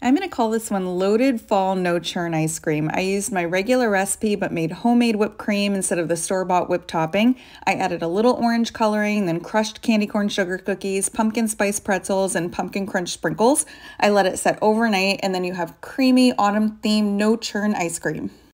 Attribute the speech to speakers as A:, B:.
A: I'm going to call this one Loaded Fall No-Churn Ice Cream. I used my regular recipe but made homemade whipped cream instead of the store-bought whipped topping. I added a little orange coloring, then crushed candy corn sugar cookies, pumpkin spice pretzels, and pumpkin crunch sprinkles. I let it set overnight, and then you have creamy autumn-themed no-churn ice cream.